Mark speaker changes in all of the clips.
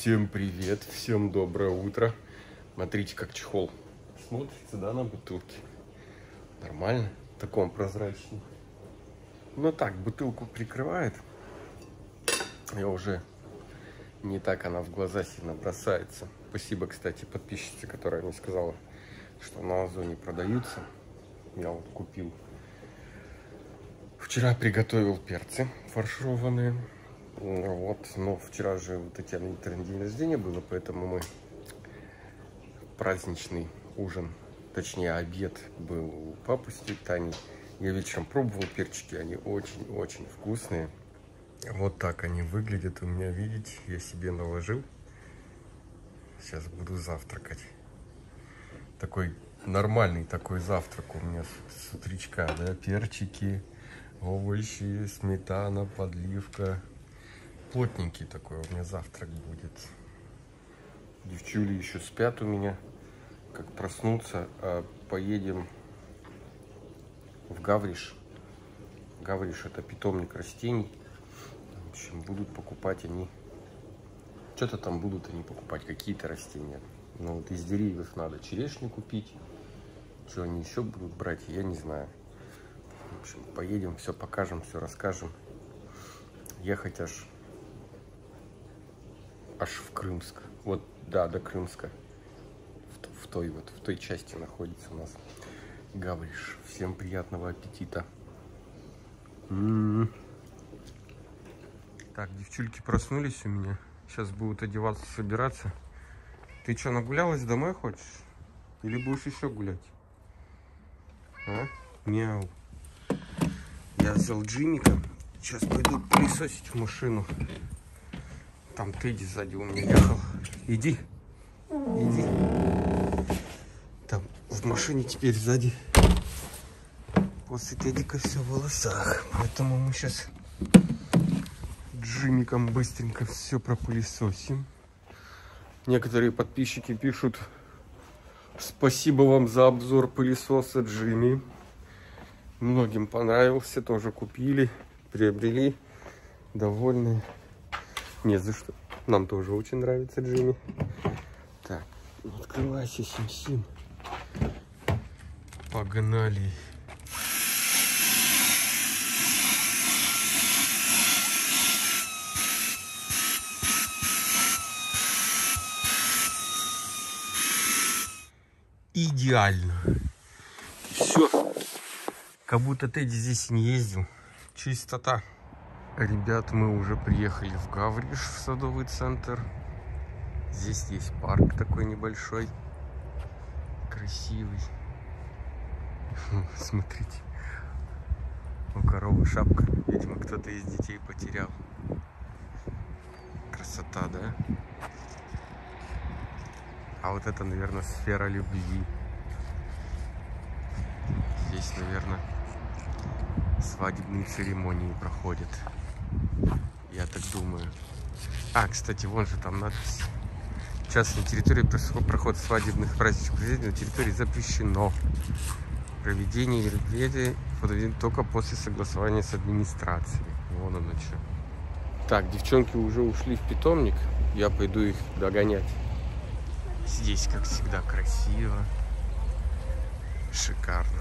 Speaker 1: Всем привет, всем доброе утро. Смотрите, как чехол смотрится, да, на бутылке. Нормально, в таком прозрачном. Ну так, бутылку прикрывает. И уже не так она в глаза сильно бросается. Спасибо, кстати, подписчице, которая мне сказала, что на Озоне продаются. Я вот купил. Вчера приготовил перцы фаршированные. Вот, но вчера же у Татьяны день рождения было, поэтому мы праздничный ужин, точнее обед был у папы с тетей Таней. Я вечером пробовал перчики, они очень-очень вкусные. Вот так они выглядят у меня, видите, я себе наложил. Сейчас буду завтракать. Такой нормальный такой завтрак у меня с утречка, да, перчики, овощи, сметана, подливка. Плотненький такой у меня завтрак будет. Девчули еще спят у меня. Как проснуться, поедем в Гавриш. Гавриш — это питомник растений. В общем, будут покупать они. Что-то там будут они покупать, какие-то растения. Но вот из деревьев надо черешню купить. Что они еще будут брать, я не знаю. В общем, поедем, все покажем, все расскажем. Ехать аж в Крымск. Вот, да, до Крымска. В той части находится у нас Гавриш. Всем приятного аппетита. Так, девчульки проснулись у меня. Сейчас будут одеваться, собираться. Ты что, нагулялась, домой хочешь? Или будешь еще гулять? А? Мяу. Я взял Джимика. Сейчас пойду пылесосить в машину. Там Тедди сзади у меня ехал. Иди. Иди. Там в машине теперь сзади. После Теддика все в волосах. Поэтому мы сейчас Джимиком быстренько все пропылесосим. Некоторые подписчики пишут: спасибо вам за обзор пылесоса Джимми. Многим понравился, тоже купили, приобрели, довольны. Не за что. Нам тоже очень нравится Джимми. Так, открывайся, Сим-Сим. Погнали. Идеально. Все. Как будто Тедди здесь не ездил. Чистота. Ребят, мы уже приехали в Гавриш, в садовый центр. Здесь есть парк такой небольшой, красивый. Смотрите, у коровы шапка. Видимо, кто-то из детей потерял. Красота, да? А вот это, наверное, сфера любви. Здесь, наверное, свадебные церемонии проходят. Я так думаю. А, кстати, вон же там надпись. Сейчас на территории проход свадебных праздничных мероприятий на территории запрещено. Проведение мероприятий только после согласования с администрацией. Вон оно что. Так, девчонки уже ушли в питомник. Я пойду их догонять. Здесь, как всегда, красиво. Шикарно.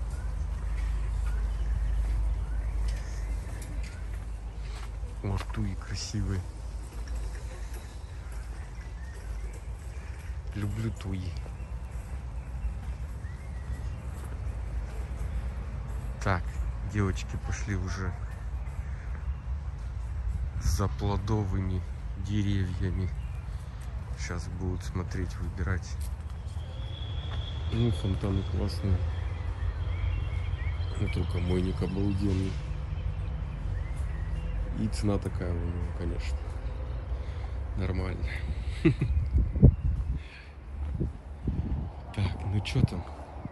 Speaker 1: Вот туи красивые. Люблю туи. Так, девочки пошли уже за плодовыми деревьями. Сейчас будут смотреть, выбирать. Ну, фонтаны классные. Но только мойник обалденный. И цена такая у него, конечно. Нормально. Так, ну что там?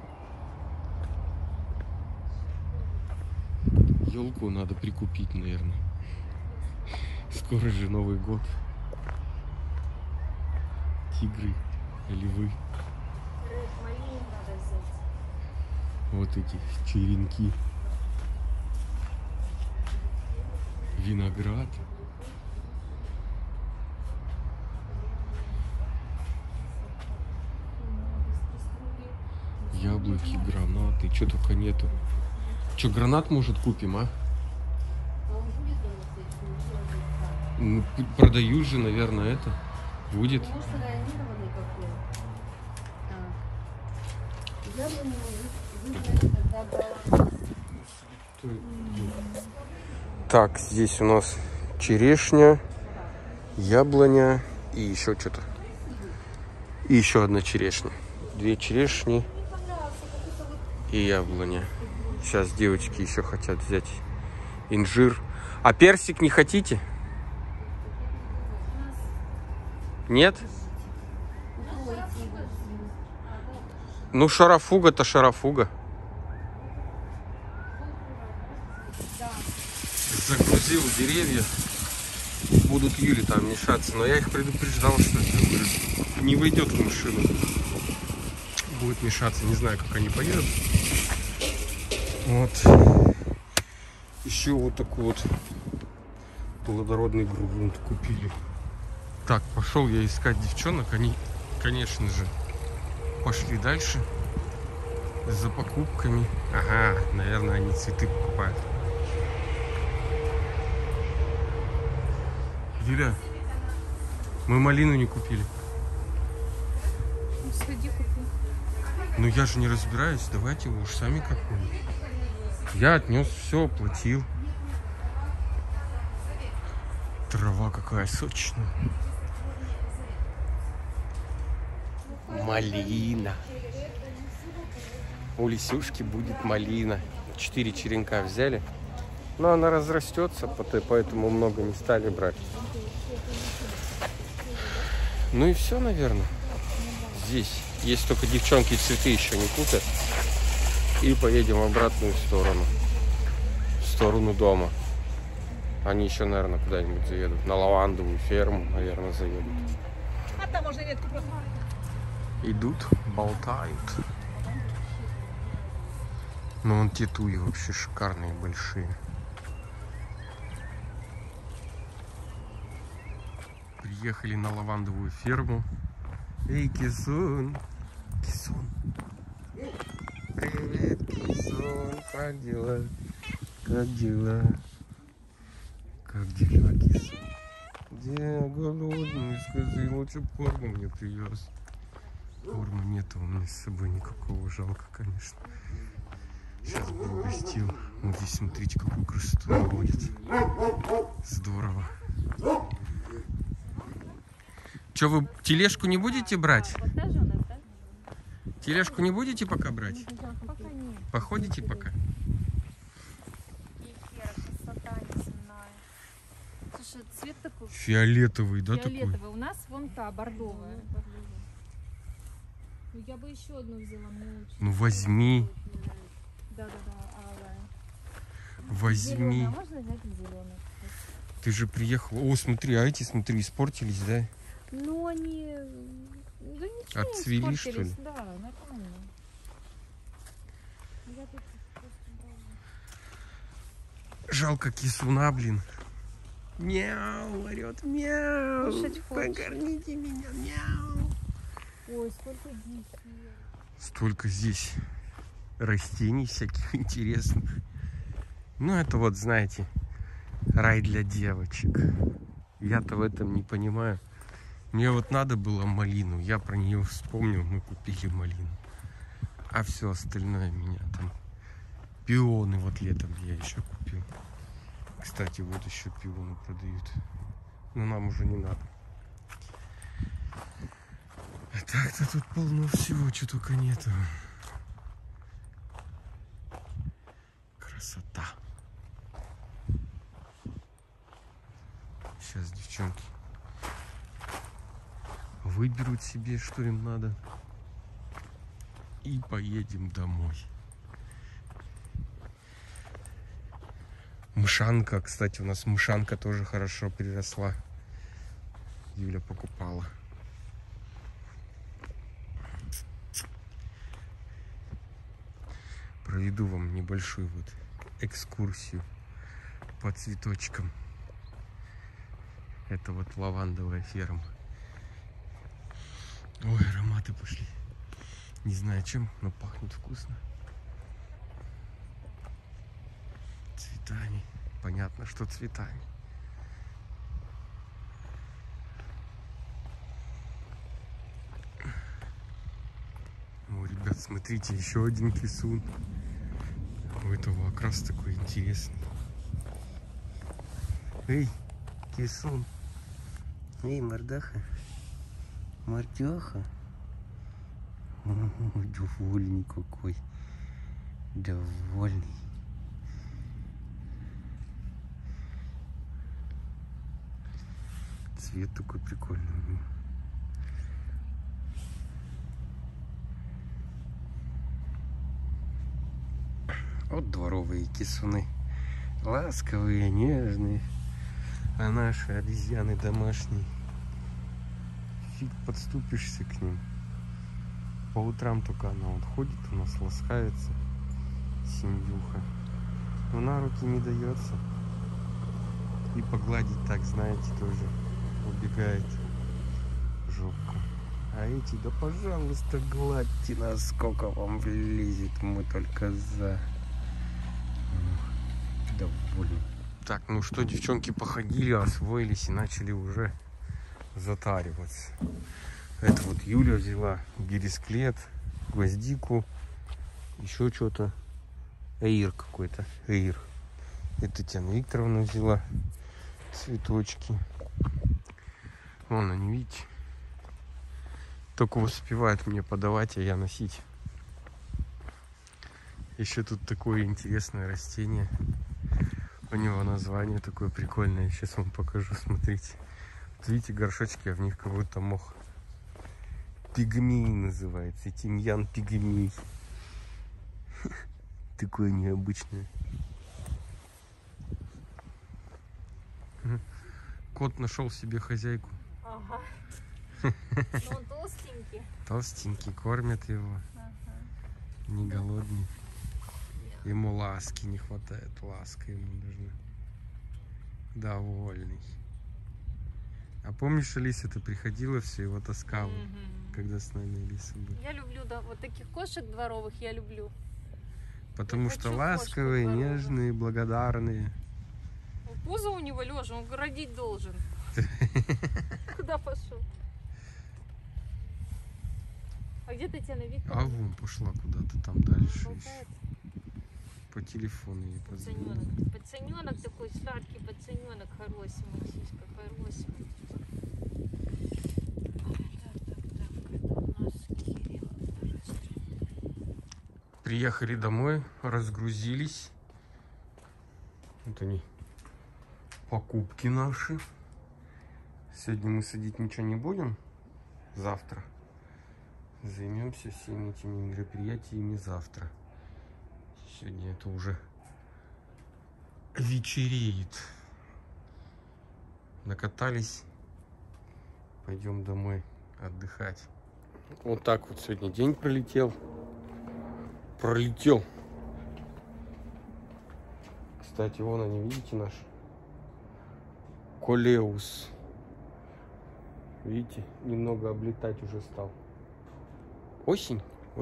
Speaker 1: Елку надо прикупить, наверное. Скоро же Новый год. Тигры, львы. Вот эти черенки. Виноград. Яблоки, гранаты, что только нету. Что, гранат, может, купим, а? Ну, продают же, наверное, это будет. Так, здесь у нас черешня, яблоня и еще что-то. И еще одна черешня. 2 черешни и яблоня. Сейчас девочки еще хотят взять инжир. А персик не хотите? Нет? Ну, шарафуга-то шарафуга. Загрузил деревья. Будут Юли там мешаться. Но я их предупреждал, что это не выйдет в машину. Будет мешаться. Не знаю, как они поедут. Вот. Еще вот такой вот плодородный грунт купили. Так, пошел я искать девчонок. Они, конечно же, пошли дальше за покупками. Ага, наверное, они цветы покупают. Юля, мы малину не купили.
Speaker 2: Ну, сходи, купи.
Speaker 1: Ну я же не разбираюсь, давайте вы уж сами как-нибудь. Я отнес, все оплатил. Трава какая сочная. Малина. У Лисюшки будет малина. 4 черенка взяли. Но она разрастется, поэтому много не стали брать. Ну и все, наверное. Здесь. Есть только девчонки цветы еще не купят. И поедем в обратную сторону. В сторону дома. Они еще, наверное, куда-нибудь заедут. На лавандовую ферму, наверное, заедут.
Speaker 2: А там можно ветку просто...
Speaker 1: Идут, болтают. Но вон те туи вообще шикарные, большие. Приехали на лавандовую ферму. Эй, кисун! Кисун! Привет, кисун! Как дела? Как дела? Как дела, кисун? Где голодный? Скажи, лучше корма мне привез. Корма нету у меня с собой никакого, жалко, конечно. Сейчас бы угостил. Вот здесь, смотрите, какую красоту наводит. Здорово. Че, вы тележку не будете брать?
Speaker 2: Вот та же у нас, да?
Speaker 1: Тележку не будете пока брать?
Speaker 2: Пока нет.
Speaker 1: Походите пока?
Speaker 2: Красота неземная. Слушай, цвет такой
Speaker 1: Фиолетовый, да,
Speaker 2: фиолетовый.
Speaker 1: такой?
Speaker 2: У нас вон та, бордовая. Ну, я бы еще одну взяла. Мне очень
Speaker 1: Ну возьми,
Speaker 2: Да-да-да, алая.
Speaker 1: возьми.
Speaker 2: Зеленая. Можно взять зеленый?
Speaker 1: Ты же приехал. О, смотри, а эти, смотри, испортились, да?
Speaker 2: Ну, они... Да ничего,
Speaker 1: Отцвели,
Speaker 2: не
Speaker 1: что ли?
Speaker 2: испортились. Да, нормально. Я тут просто брала.
Speaker 1: Жалко кисуна, блин. Мяу, орет, мяу.
Speaker 2: Кушать хочешь?
Speaker 1: Покормите меня, мяу.
Speaker 2: Ой, сколько дичи.
Speaker 1: Столько здесь растений всяких интересных. Ну, это вот, знаете, рай для девочек. Я-то в этом не понимаю. Мне вот надо было малину. Я про нее вспомнил, мы купили малину. А все остальное меня там... Пионы вот летом я еще купил. Кстати, вот еще пионы продают. Но нам уже не надо. А так-то тут полно всего, что только нету. Красота. Сейчас девчонки выберут себе, что им надо. И поедем домой. Мышанка, кстати, у нас мышанка тоже хорошо приросла. Юля покупала. Проведу вам небольшую вот экскурсию по цветочкам. Это вот лавандовая ферма. Ой, ароматы пошли. Не знаю чем, но пахнет вкусно. Цветами. Понятно, что цветами. О, ребят, смотрите, еще один кисун. У этого окрас такой интересный. Эй, кисун. Эй, мордаха. Мордеха. Довольный какой. Довольный. Цвет такой прикольный. Вот дворовые кисуны. Ласковые, нежные. А наши обезьяны домашние. Фиг подступишься к ним. По утрам только она вот ходит у нас, ласкается. Семьюха. Но на руки не дается. И погладить так, знаете, тоже убегает жопку. А эти, да пожалуйста, гладьте нас, сколько вам влезет, мы только за. Довольны. Так, ну что, девчонки походили, освоились и начали уже затариваться. Это вот Юля взяла бересклет, гвоздику, еще что-то. Эйр какой-то. Эйр. Это Татьяна Викторовна взяла цветочки. Вон они, видите? Только успевают мне подавать, а я носить. Еще тут такое интересное растение. У него название такое прикольное. Сейчас вам покажу, смотрите. Вот видите, горшочки, а в них как будто мох. Пигмей называется. Тимьян пигмей. Такое необычное. Кот нашел себе хозяйку.
Speaker 2: Ага. Но он толстенький.
Speaker 1: Толстенький, кормят его.
Speaker 2: Ага.
Speaker 1: Не голодный. Ему ласки не хватает. Ласка ему нужна. Довольный. А помнишь, Алиса, ты приходила, все его таскала, когда с нами Алиса была?
Speaker 2: Я люблю, да, вот таких кошек дворовых я люблю.
Speaker 1: Потому
Speaker 2: Я
Speaker 1: что
Speaker 2: хочу
Speaker 1: ласковые,
Speaker 2: кошку
Speaker 1: нежные, благодарные.
Speaker 2: Пузо у него, Лёша, он родить должен. Куда пошел? А где Татьяна Викторовна?
Speaker 1: А вон пошла куда-то там дальше.
Speaker 2: Болтает?
Speaker 1: По телефону ей позвонила.
Speaker 2: Пацаненок. Пацаненок такой сладкий, пацаненок, хороший мальчишка, хороший.
Speaker 1: Приехали домой, разгрузились. Вот они, покупки наши. Сегодня мы садить ничего не будем. Завтра займемся всеми этими мероприятиями завтра. Сегодня это уже вечереет. Накатались. Пойдем домой отдыхать. Вот так вот сегодня день пролетел. Кстати, вон они, видите, наш колеус. Видите, немного облетать уже стал. Осень.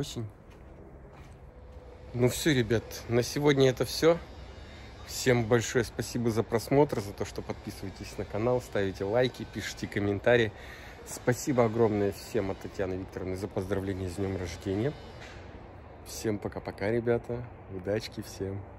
Speaker 1: Ну все, ребят, на сегодня это все. Всем большое спасибо за просмотр, за то, что подписываетесь на канал, ставите лайки, пишите комментарии. Спасибо огромное всем от Татьяны Викторовны за поздравления с днем рождения. Всем пока-пока, ребята. Удачки всем.